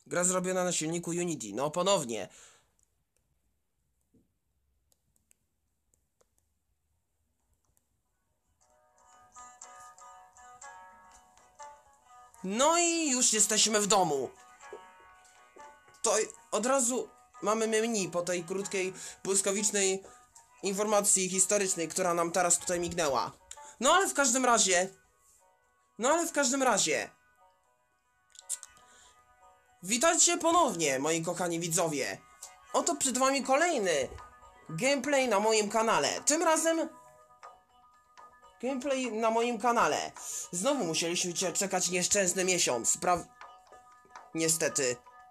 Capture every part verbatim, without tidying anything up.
Gra zrobiona na silniku Unity. No ponownie. No i już jesteśmy w domu. To od razu mamy menu po tej krótkiej, błyskawicznej informacji historycznej, która nam teraz tutaj mignęła. No ale w każdym razie... No ale w każdym razie... Witajcie ponownie, moi kochani widzowie. Oto przed wami kolejny gameplay na moim kanale. Tym razem... Gameplay na moim kanale. Znowu musieliśmy czekać nieszczęsny miesiąc. Pra... Niestety.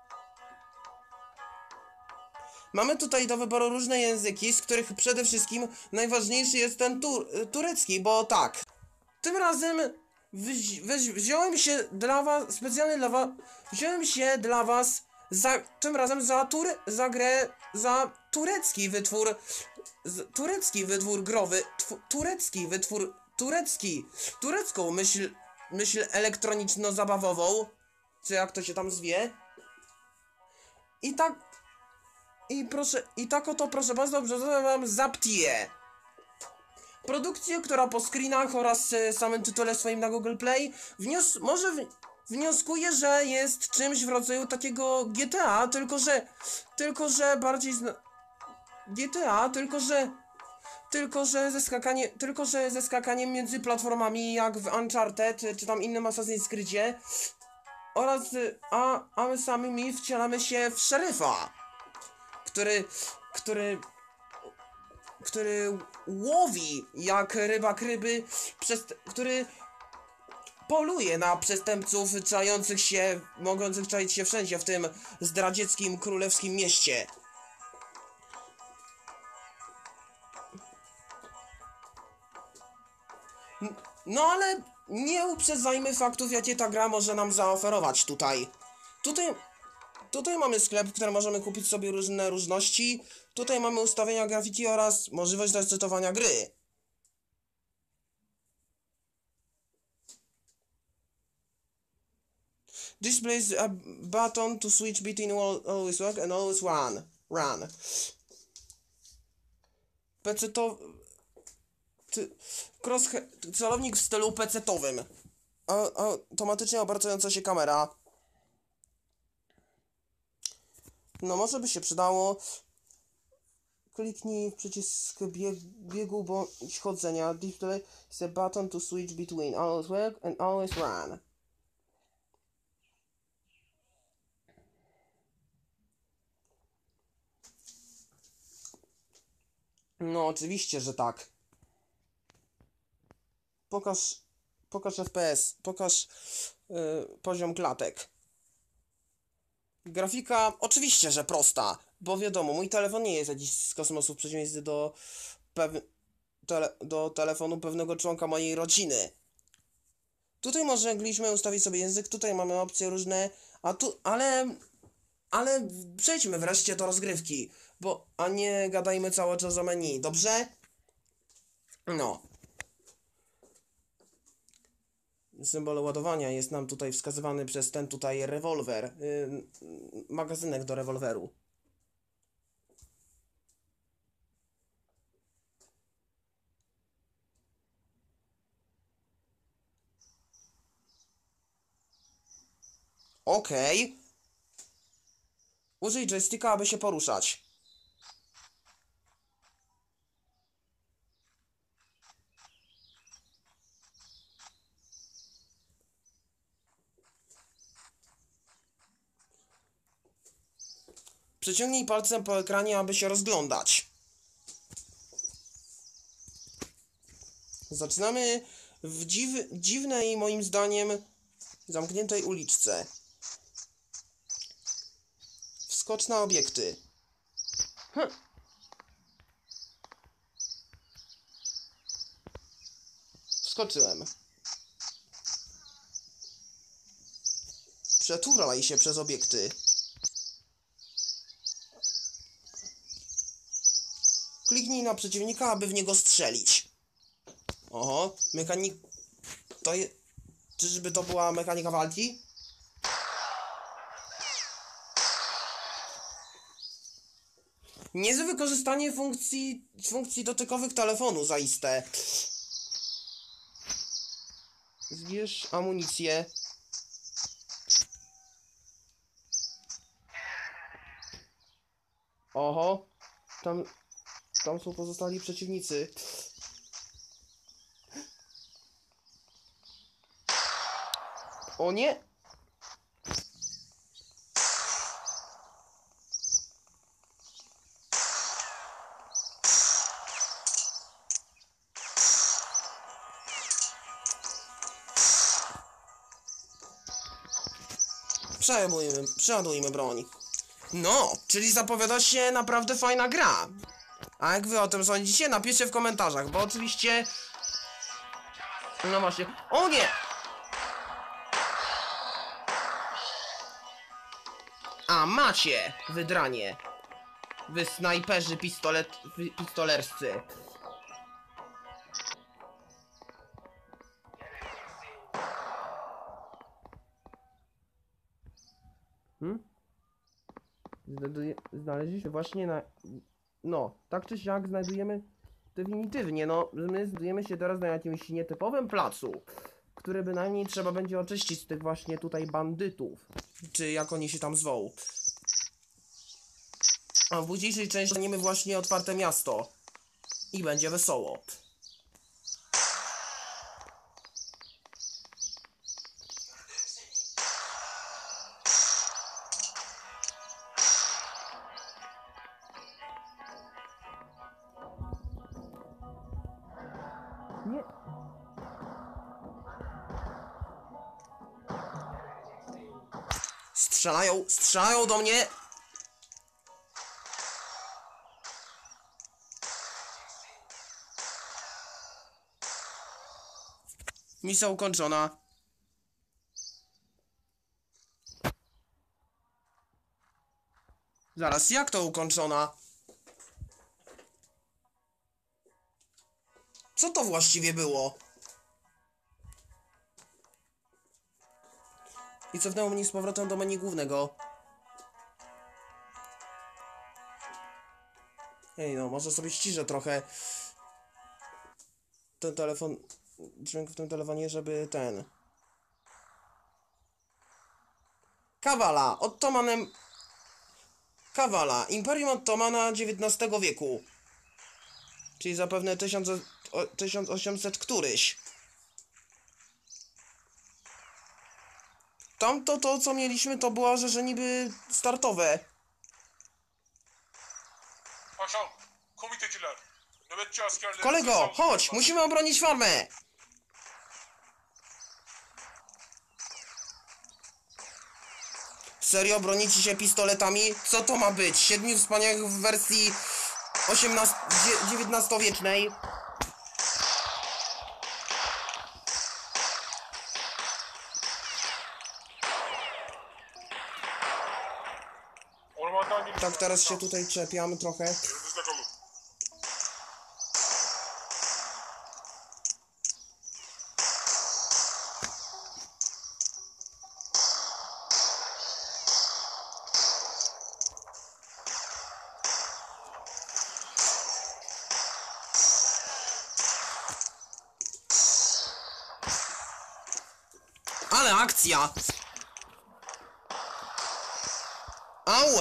Mamy tutaj do wyboru różne języki, z których przede wszystkim najważniejszy jest ten tur turecki, bo tak. Tym razem wzi wzi wziąłem się dla was, specjalnie dla was, wziąłem się dla was za, tym razem za tur za grę, za turecki wytwór, z, turecki wytwór growy, tw turecki wytwór, turecki, turecką myśl, myśl elektroniczno-zabawową, czy jak to się tam zwie. I tak, i proszę, i tak oto proszę państwa, przedstawiam wam Zaptię. Produkcję, która po screenach oraz e, samym tytule swoim na Google Play wnios może w wnioskuje, że jest czymś w rodzaju takiego G T A, tylko że, tylko że bardziej zna G T A, tylko że, tylko że ze skakanie, tylko że ze skakaniem między platformami jak w Uncharted czy, czy tam innym Assassin's Creedzie oraz, a, a my samymi wcielamy się w szeryfa, który, który... który łowi jak rybak ryby, przez, który poluje na przestępców czających się, mogących czaić się wszędzie w tym zdradzieckim królewskim mieście. No ale nie uprzedzajmy faktów, jakie ta gra może nam zaoferować tutaj. Tutaj... Tutaj mamy sklep, w którym możemy kupić sobie różne różności. Tutaj mamy ustawienia grafiki oraz możliwość resetowania gry. Displays a button to switch between always work and always run. Run. Peceto... Cross... Celownik w stylu pecetowym. Automatycznie obracająca się kamera. No może by się przydało. Kliknij w przycisk bieg biegu bądź chodzenia. Display is a button to switch between always work and always run. No oczywiście, że tak. Pokaż, pokaż F P S, pokaż yy, poziom klatek. Grafika oczywiście, że prosta, bo wiadomo, mój telefon nie jest jakiś z kosmosu w przeciwieństwie do, tele do telefonu pewnego członka mojej rodziny. Tutaj mogliśmy ustawić sobie język, tutaj mamy opcje różne, a tu, ale, ale przejdźmy wreszcie do rozgrywki, bo, a nie gadajmy cały czas o menu, dobrze? No. Symbol ładowania jest nam tutaj wskazywany przez ten tutaj rewolwer, yy, magazynek do rewolweru. Okej. Okay. Użyj joysticka, aby się poruszać. Przeciągnij palcem po ekranie, aby się rozglądać. Zaczynamy w dziw dziwnej, moim zdaniem, zamkniętej uliczce. Wskocz na obiekty. Hm. Wskoczyłem. Przeturlaj się przez obiekty. Kliknij na przeciwnika, aby w niego strzelić. Oho, mechanik... To jest... Czyżby to była mechanika walki? Niezłe wykorzystanie funkcji, funkcji dotykowych telefonu, zaiste. Zbierz amunicję. Oho. Tam, tam są pozostali przeciwnicy. O nie! Przeładujmy, przeładujmy broń. No, czyli zapowiada się naprawdę fajna gra. A jak wy o tym sądzicie, napiszcie w komentarzach, bo oczywiście... No właśnie... O nie! A macie, wydranie. Wy snajperzy pistolet... pistolerscy. Hmm? Znajduje... Znaleźliśmy właśnie na... No, tak czy siak znajdujemy... Definitywnie, no, my znajdujemy się teraz na jakimś nietypowym placu, który bynajmniej trzeba będzie oczyścić z tych właśnie tutaj bandytów. Czy jak oni się tam zwą. A w późniejszej części staniemy właśnie otwarte miasto. I będzie wesoło. Nie. Strzelają, strzelają do mnie. Misja ukończona. Zaraz, jak to ukończona? Co to właściwie było? I cofnęło mnie z powrotem do menu głównego. Ej no, może sobie ściszę trochę ten telefon, dźwięk w tym telefonie, żeby ten... Kawala, Ottomanem... Kawala, Imperium Ottomana dziewiętnastego wieku. Czyli zapewne tysiąc, o, tysiąc osiemset któryś. Tamto to, co mieliśmy, to była, że, że niby startowe. Paşam, komiteciler, nöbetçi askerlerimize Kolego, chodź, saldırıyorlar. musimy obronić farmę. Serio, bronicie się pistoletami? Co to ma być? Siedmiu wspaniałych w wersji dziewiętnastowiecznej? Ormandan geliyor. Tak, teraz się tutaj czepiamy trochę. Elinizde kalın. Ale akcja! Au!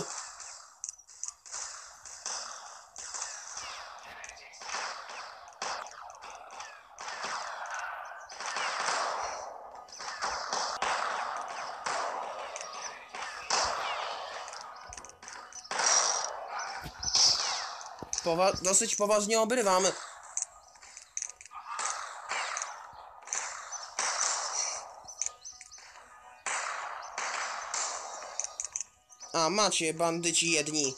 Powa dosyć poważnie obrywam. A macie, bandyci jedni.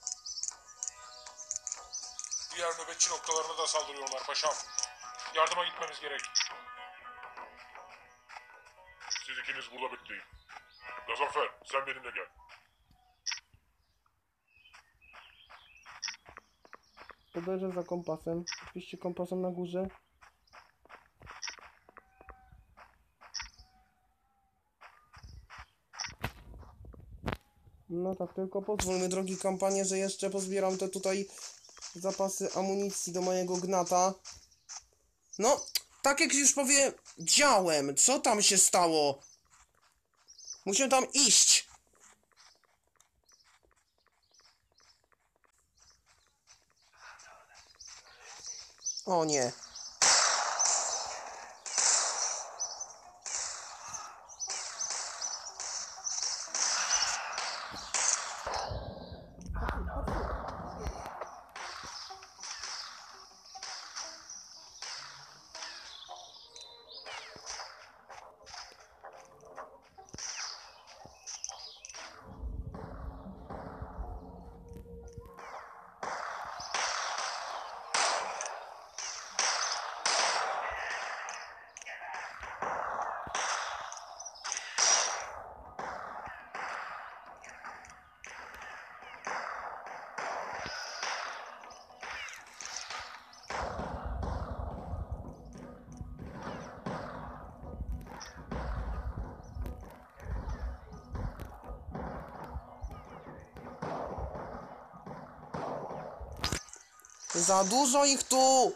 Diğer nöbetçi noktalarına da saldırıyorlar paşam. Yardıma gitmemiz gerek. Siz ikiniz burada bekleyin. Gazanfer, sen benimle gel. Podążę za kompasem. Oczywiście kompasem na górze. No tak, tylko pozwól mi, drogi kampanie, że jeszcze pozbieram te tutaj zapasy amunicji do mojego gnata. No, tak jak już powiedziałem, co tam się stało? Musimy tam iść. O nie. Za dużo ich tu!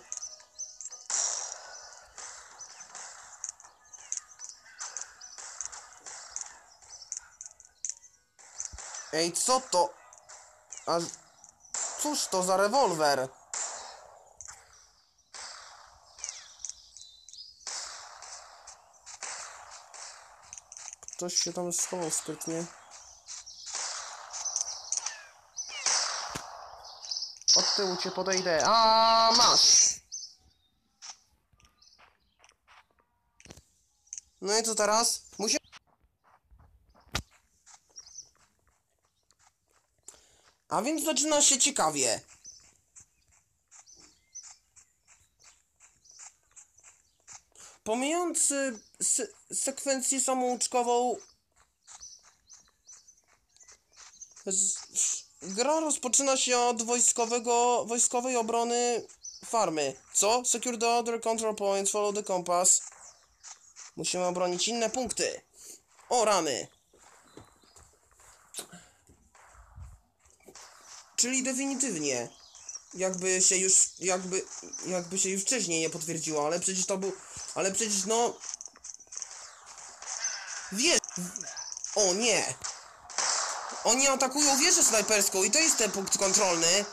Ej, co to? A... Cóż to za rewolwer? Ktoś się tam schował sprytnie. Od tyłu cię podejdę. A masz! No i co teraz? Musi... A więc zaczyna się ciekawie. Pomijając y, se sekwencję samouczkową, z, gra rozpoczyna się od wojskowego, wojskowej obrony farmy. Co? Secure the other control points, follow the compass. Musimy obronić inne punkty. O rany! Czyli definitywnie. Jakby się już, jakby, jakby się już wcześniej nie potwierdziło, ale przecież to był, ale przecież no... Wiesz... O nie! Oni atakują wieżę snajperską i to jest ten punkt kontrolny.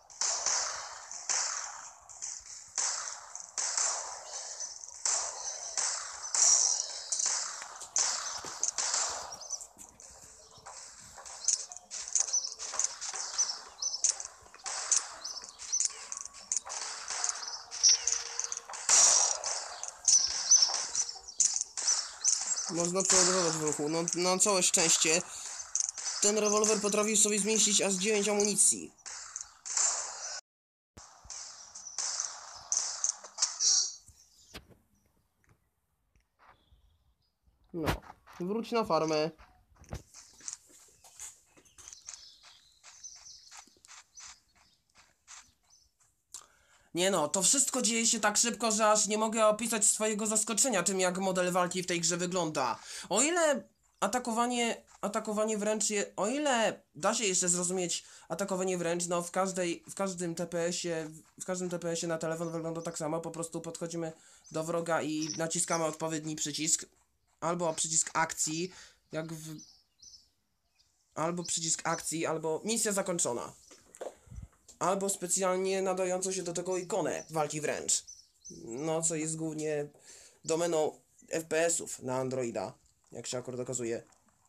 Można przeładować w ruchu. No, na całe szczęście ten rewolwer potrafił sobie zmieścić aż dziewięć amunicji. No, wróć na farmę. Nie no, to wszystko dzieje się tak szybko, że aż nie mogę opisać swojego zaskoczenia tym, jak model walki w tej grze wygląda. O ile atakowanie, atakowanie wręcz je, o ile da się jeszcze zrozumieć atakowanie wręcz, no w każdej, w każdym T P S-ie, w każdym T P S-ie na telefon wygląda tak samo, po prostu podchodzimy do wroga i naciskamy odpowiedni przycisk, albo przycisk akcji, jak w... albo przycisk akcji, albo misja zakończona. Albo specjalnie nadającą się do tego ikonę walki wręcz. No, co jest głównie domeną F P S-ów na Androida, jak się akurat okazuje.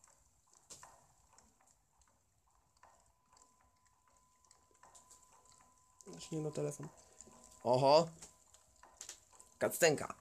Znaczy nie na telefon. Oho! Kactenka.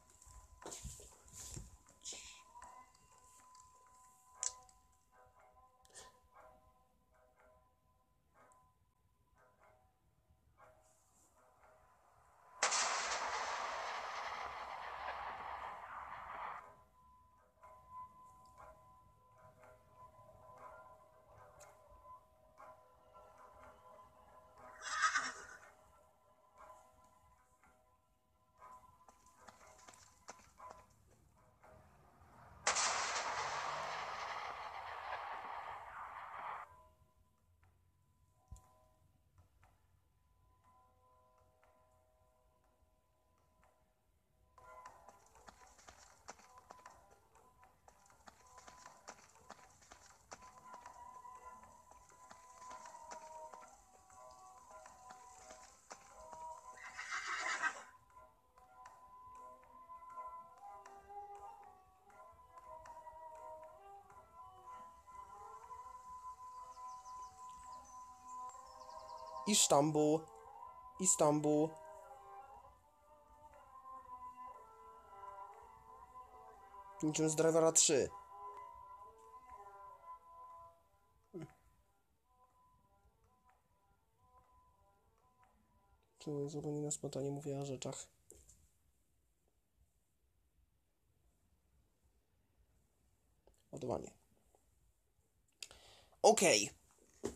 Istanbul, Istanbul. Niczym z Drivera trzy. Czy zupełnie na spontanie mówię o rzeczach. Ładowanie. Okej. Okay.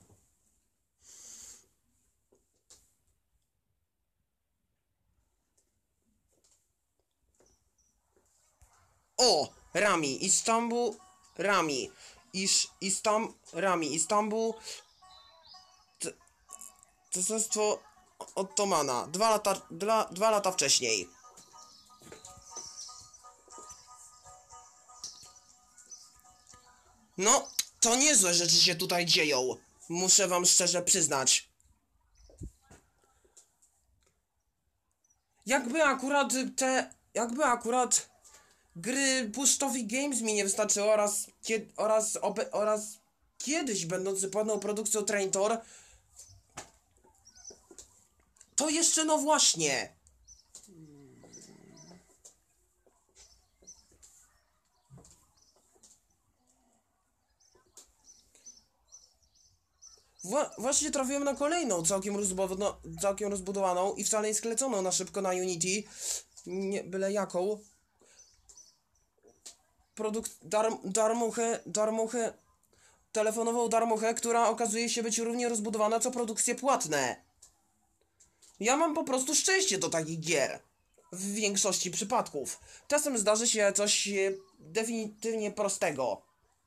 O! Rami, Istanbul, Rami, Isz, Istam, Rami, Istanbul, Cesarstwo Ottomana, dwa lata, dwa, dwa lata wcześniej. No, to niezłe rzeczy się tutaj dzieją, muszę wam szczerze przyznać. Jakby akurat te, jakby akurat... Gry Pusztowi Games mi nie wystarczyło oraz, kie, oraz, obe, oraz kiedyś będący płatną produkcją Traintor. To jeszcze no właśnie. Wła właśnie trafiłem na kolejną, całkiem, rozbudowaną, całkiem rozbudowaną i wcale nie skleconą na szybko na Unity. Nie byle jaką. Produkt dar, darmuchę, darmuchę, telefonową darmuchę, która okazuje się być równie rozbudowana co produkcje płatne. Ja mam po prostu szczęście do takich gier. W większości przypadków. Czasem zdarzy się coś e, definitywnie prostego.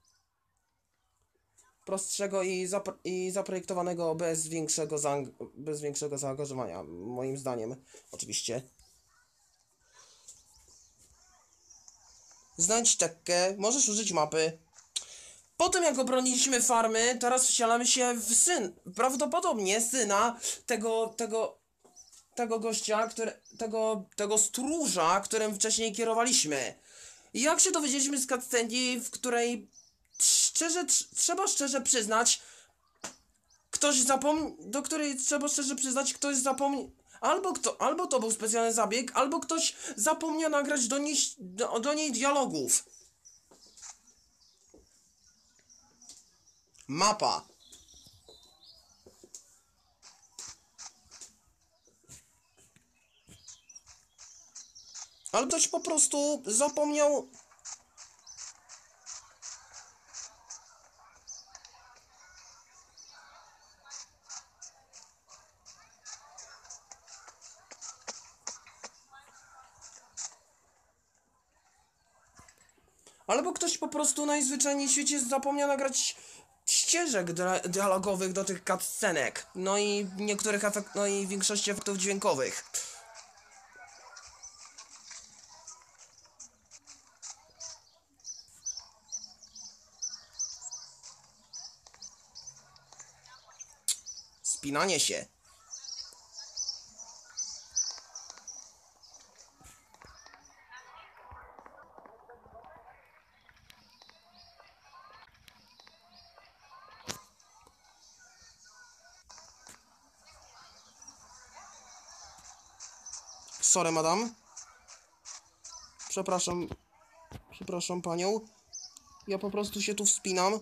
Prostszego i, zapro i zaprojektowanego bez większego, bez większego zaangażowania, moim zdaniem. Oczywiście. Znajdź czekkę, możesz użyć mapy. Po tym jak obroniliśmy farmy, teraz wcielamy się w syn, prawdopodobnie syna tego, tego, tego gościa, który, tego, tego stróża, którym wcześniej kierowaliśmy. I jak się dowiedzieliśmy z cutsceni, w której szczerze, trzeba szczerze przyznać, ktoś zapomniał, do której trzeba szczerze przyznać, ktoś zapomniał, albo kto, albo to był specjalny zabieg, albo ktoś zapomniał nagrać do niej, do, do niej dialogów. Mapa. Albo ktoś po prostu zapomniał. Albo ktoś po prostu najzwyczajniej w świecie zapomniał nagrać ścieżek dialogowych do tych cutscenek. No i niektórych efekt, no i większości efektów dźwiękowych. Spinanie się. Sorry, madam. Przepraszam. Przepraszam panią. Ja po prostu się tu wspinam.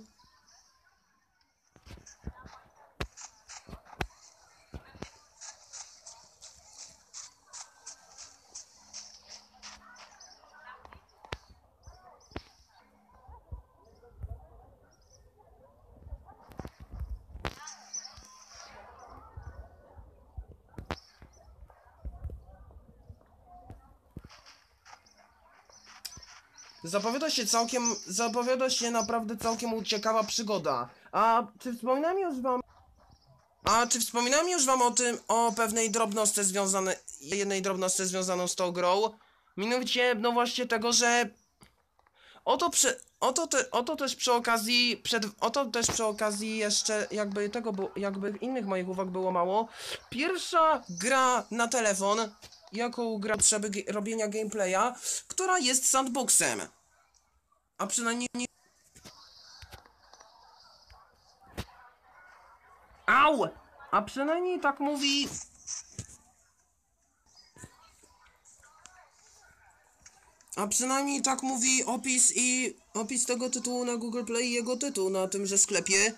Zapowiada się całkiem, zapowiada się naprawdę całkiem ciekawa przygoda. A czy wspominałem już wam... A czy wspominałem już wam o tym, o pewnej drobnostce związanej, jednej drobnostce związaną z tą grą? Mianowicie, no właśnie tego, że... Oto, przy, oto, te, oto też przy okazji, przed, oto też przy okazji jeszcze jakby tego, jakby innych moich uwag było mało. Pierwsza gra na telefon, jaką gra potrzeby robienia gameplaya, która jest sandboxem. A przynajmniej nie... Au! A przynajmniej tak mówi... A przynajmniej tak mówi opis i... opis tego tytułu na Google Play i jego tytuł na tymże sklepie.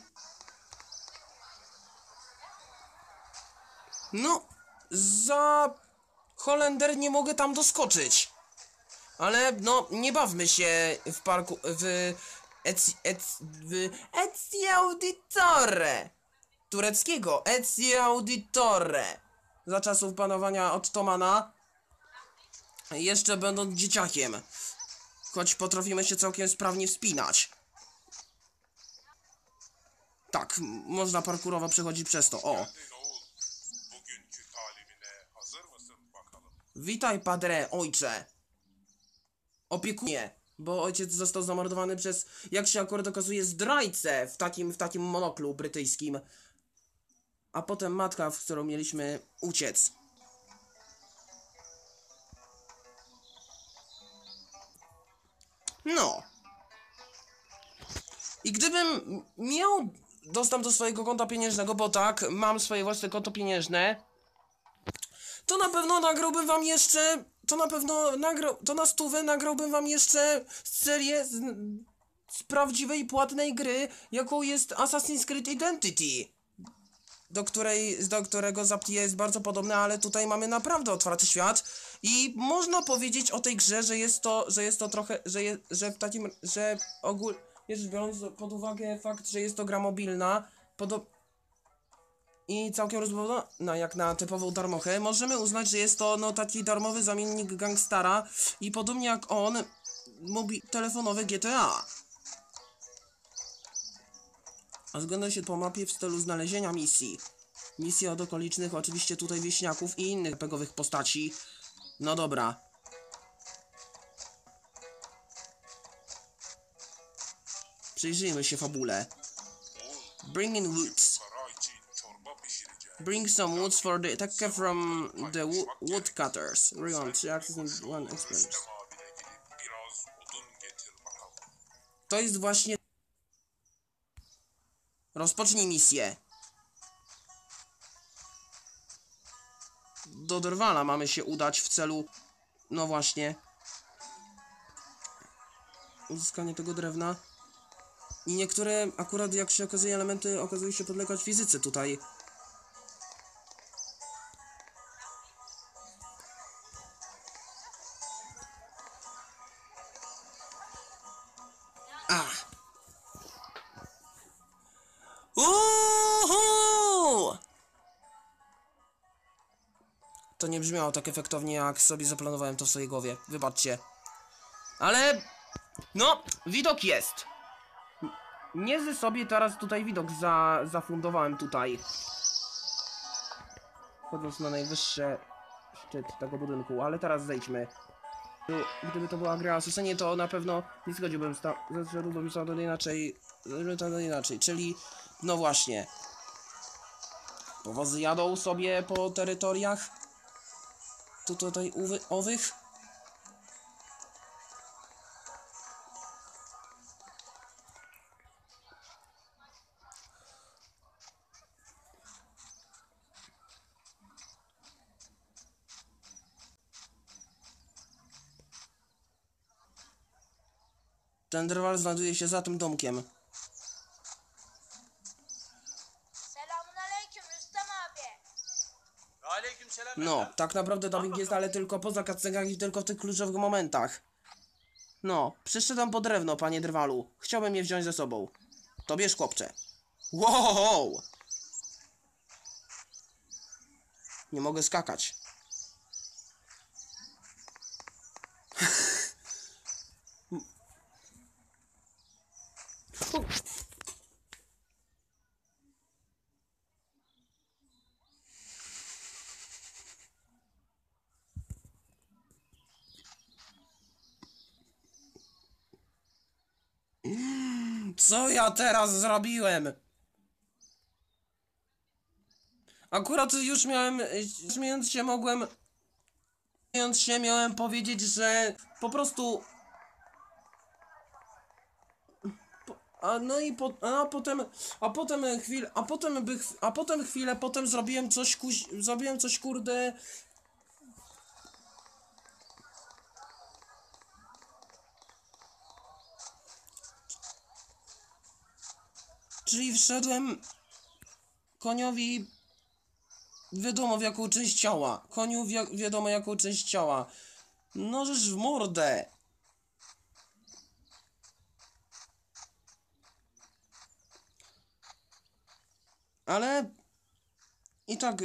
No, za... Holender nie mogę tam doskoczyć. Ale no, nie bawmy się w parku... w... Ec... Ec... w... Ezio Auditore! Tureckiego Ezio Auditore! Za czasów panowania Ottomana. Jeszcze będąc dzieciakiem. Choć potrafimy się całkiem sprawnie wspinać. Tak, można parkurowo przechodzić przez to. O! Witaj, padre, ojcze. Opiekunie, bo ojciec został zamordowany przez, jak się akurat okazuje, zdrajcę w takim, w takim monoklu brytyjskim. A potem matka, w którą mieliśmy uciec. No. I gdybym miał dostęp do swojego konta pieniężnego, bo tak, mam swoje własne konto pieniężne, to na pewno nagrałbym wam jeszcze, to na pewno nagrał, to na stówę nagrałbym wam jeszcze serię z, z prawdziwej, płatnej gry, jaką jest Assassin's Creed Identity. Do której, do którego Zaptia jest bardzo podobny, ale tutaj mamy naprawdę otwarty świat i można powiedzieć o tej grze, że jest to, że jest to trochę, że, je, że w takim, że ogólnie rzecz biorąc pod uwagę fakt, że jest to gra mobilna, podo i całkiem rozbudowana jak na typową darmochę, możemy uznać, że jest to no taki darmowy zamiennik Gangstara i podobnie jak on, mobi telefonowe G T A. Rozgląda się po mapie w stylu znalezienia misji. Misje od okolicznych, oczywiście tutaj wieśniaków i innych pegowych postaci. No dobra. Przyjrzyjmy się fabule. Bring in woods. Bring some woods for the attack from the wo woodcutters. Rewind three access in one experience. To jest właśnie... Rozpocznij misję. Do Drwala mamy się udać w celu... No właśnie. Uzyskanie tego drewna. I niektóre, akurat jak się okazuje, elementy okazują się podlegać fizyce tutaj. Ah. Uhu! To nie brzmiało tak efektownie, jak sobie zaplanowałem to w swojej głowie. Wybaczcie. Ale... No, widok jest. Niezły sobie teraz tutaj widok za, zafundowałem tutaj. Chodząc na najwyższy szczyt tego budynku, ale teraz zejdźmy. Gdyby to była gra Assassinie, to na pewno nie zgodziłbym się, zszedłbym się inaczej, inaczej, czyli no właśnie. Powozy jadą sobie po terytoriach tu tutaj uwy, owych. Ten drwal znajduje się za tym domkiem. No, tak naprawdę dubbing jest, ale tylko poza cutscenkach i tylko w tych kluczowych momentach. No, przyszedłem po drewno, panie drwalu. Chciałbym je wziąć ze sobą. To bierz, chłopcze. Wow! Nie mogę skakać. Co ja teraz zrobiłem? Akurat już miałem, śmiejąc się mogłem, śmiejąc się miałem powiedzieć, że po prostu... Po, A no i po, a potem, a potem chwilę, a potem by, a potem chwilę, potem zrobiłem coś, kuś, zrobiłem coś, kurde... Czyli wszedłem koniowi wiadomo w jaką część ciała. Koniu wi wiadomo jaką część ciała. Nożesz w mordę. Ale i tak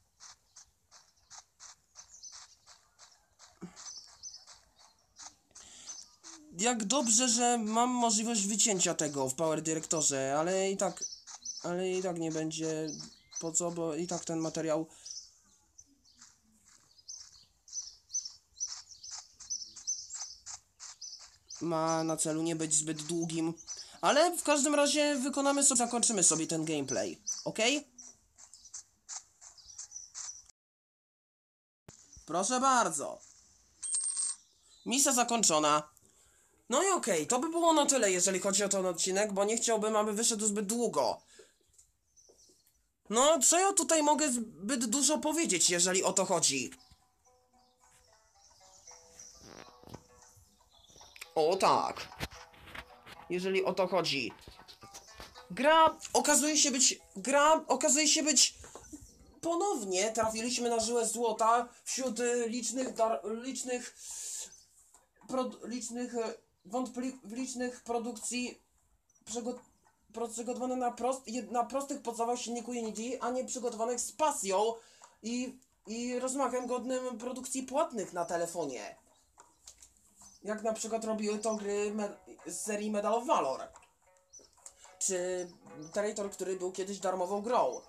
jak dobrze, że mam możliwość wycięcia tego w Power Directorze, ale i tak ale i tak nie będzie po co, bo i tak ten materiał ma na celu nie być zbyt długim. Ale w każdym razie wykonamy sobie, zakończymy sobie ten gameplay, ok? Proszę bardzo. Misja zakończona. No i okej, okay, to by było na tyle, jeżeli chodzi o ten odcinek, bo nie chciałbym, aby wyszedł zbyt długo. No, co ja tutaj mogę zbyt dużo powiedzieć, jeżeli o to chodzi? O tak. Jeżeli o to chodzi. Gra okazuje się być... Gra okazuje się być... Ponownie trafiliśmy na żyłę złota wśród licznych dar... licznych... Pro, licznych... wątpli... licznych produkcji przygotowanych na, prost... na prostych podstawach silniku Unity, a nie przygotowanych z pasją i, i rozmachem godnym produkcji płatnych na telefonie. Jak na przykład robiły to gry z serii Medal of Valor. Czy Traitor, który był kiedyś darmową grą.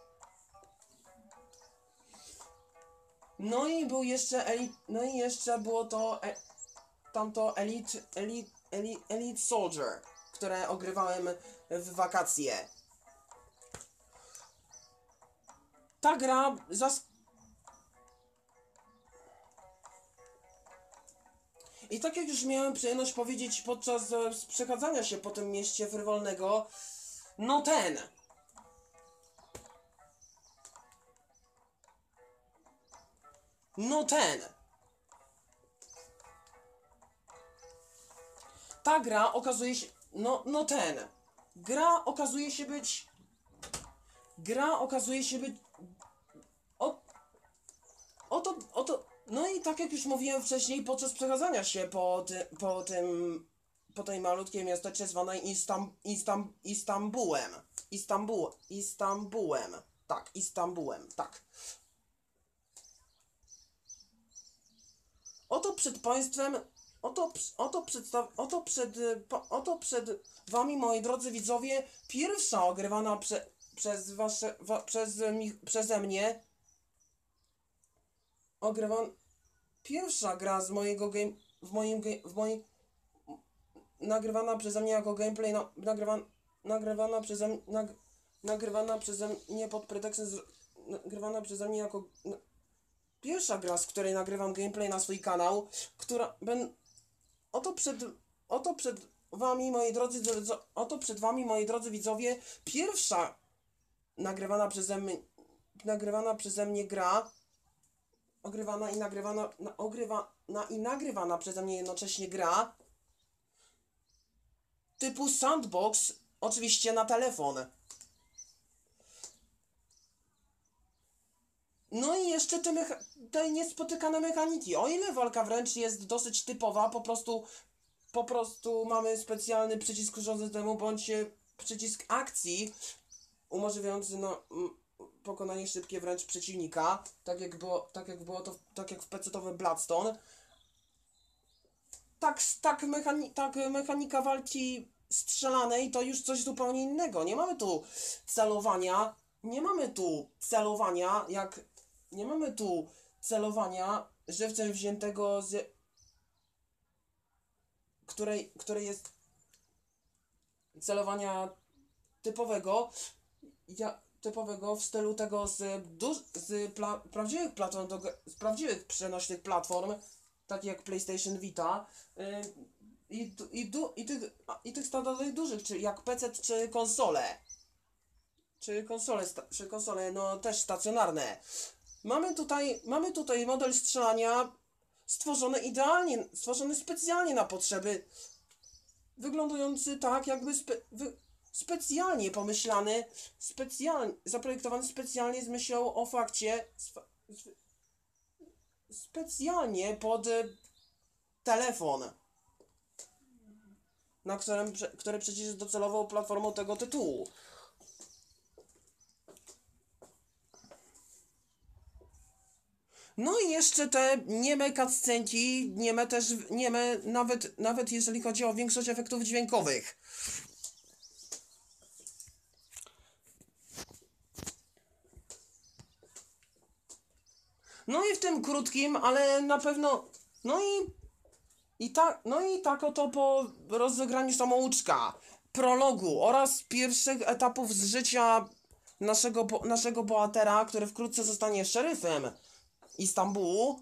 No i był jeszcze Elite, no i jeszcze było to e, tamto Elite, Elite, Elite, Elite Soldier, które ogrywałem w wakacje. Ta gra zas... I tak jak już miałem przyjemność powiedzieć podczas e, przechadzania się po tym mieście frywolnego, no ten... No ten... Ta gra okazuje się... No, no ten... Gra okazuje się być... Gra okazuje się być... O... Oto... Oto... No i tak jak już mówiłem wcześniej, podczas przechadzania się po, ty, po tym... Po tej malutkiej miasteczce zwanej Istam, Istam, Istambułem. Istambuł, Istambułem. Tak, Istambułem, tak. Oto przed państwem... Oto, oto, przedstaw, oto, przed, oto przed wami, moi drodzy widzowie, pierwsza ogrywana prze, przez wasze, wa, przez mi, przeze mnie ogrywan, pierwsza gra z mojego game, w moim game, w moim, nagrywana przeze mnie jako gameplay, na, nagrywan, nagrywana przeze mnie, nag, nagrywana przeze mnie pod pretekstem, z, nagrywana przeze mnie jako, na, pierwsza gra, z której nagrywam gameplay na swój kanał, która, ben, Oto przed, oto przed wami, moi drodzy, oto przed wami, moi drodzy widzowie, pierwsza nagrywana przeze mnie, nagrywana przeze mnie gra, ogrywana i nagrywana, na, ogrywana i nagrywana przeze mnie jednocześnie gra, typu sandbox, oczywiście na telefon. No i jeszcze te, mecha te niespotykane mechaniki. O ile walka wręcz jest dosyć typowa, po prostu po prostu mamy specjalny przycisk służący temu, bądź przycisk akcji umożliwiający no, pokonanie szybkie wręcz przeciwnika, tak jak było, tak jak było to, tak jak w pecetowe Bloodstone. Tak, tak, mechani tak mechanika walki strzelanej to już coś zupełnie innego. Nie mamy tu celowania, nie mamy tu celowania jak Nie mamy tu celowania żywcem wziętego z... Której, której jest celowania typowego, ja, typowego w stylu tego z, z pla prawdziwych platform, do, z prawdziwych przenośnych platform, takich jak PlayStation Vita. Yy, i, tu- i, du, i, tych, a, i tych standardowych dużych, czy jak P C czy konsole. Czy konsole, sta, czy konsole, no też stacjonarne. Mamy tutaj, mamy tutaj model strzelania stworzony idealnie, stworzony specjalnie na potrzeby, wyglądający tak, jakby spe, wy, specjalnie pomyślany, specjalnie, zaprojektowany specjalnie z myślą o fakcie, spe, specjalnie pod y, telefon, na którym, który przecież jest docelową platformą tego tytułu. No i jeszcze te nieme cutscenki, nieme też, nieme nawet, nawet jeżeli chodzi o większość efektów dźwiękowych. No i w tym krótkim, ale na pewno, no i, i tak, no i tak oto po rozegraniu samouczka, prologu oraz pierwszych etapów z życia naszego, bo, naszego bohatera, który wkrótce zostanie szeryfem Istambułu.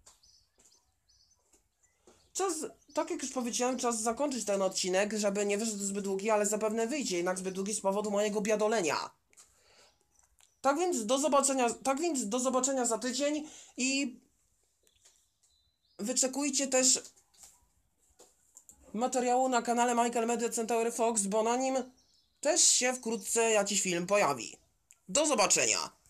Czas, tak jak już powiedziałem, czas zakończyć ten odcinek, żeby nie wyszedł zbyt długi, ale zapewne wyjdzie jednak zbyt długi z powodu mojego biadolenia. Tak więc do zobaczenia, tak więc do zobaczenia za tydzień i wyczekujcie też materiału na kanale Michael Media Centaury Fox, bo na nim też się wkrótce jakiś film pojawi. Do zobaczenia!